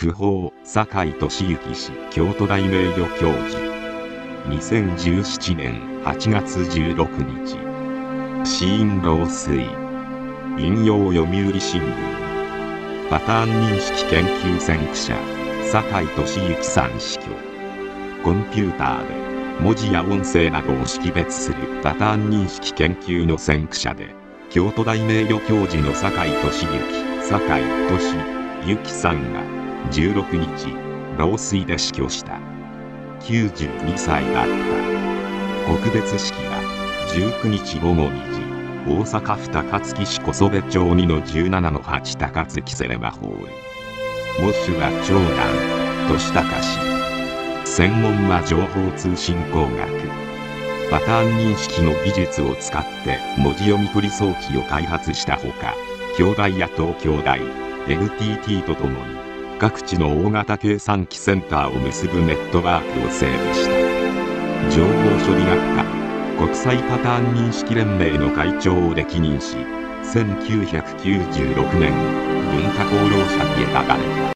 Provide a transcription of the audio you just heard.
訃報、酒井俊之氏京都大名誉教授。2017年8月16日。死因老衰。引用読売新聞。パターン認識研究先駆者、酒井俊之さん死去。コンピューターで文字や音声などを識別するパターン認識研究の先駆者で、京都大名誉教授の酒井俊之さんが16日、老衰で死去した。92歳だった。告別式は19日午後2時、大阪府高槻市小曽部町2の17-8高槻セレマホール。喪主は長男、俊孝氏。専門は情報通信工学。パターン認識の技術を使って文字読み取り装置を開発したほか、京大や東京大、NTT とともに各地の大型計算機センターを結ぶネットワークを整備した。情報処理学科国際パターン認識連盟の会長を歴任し、1996年文化功労者に選ばれた。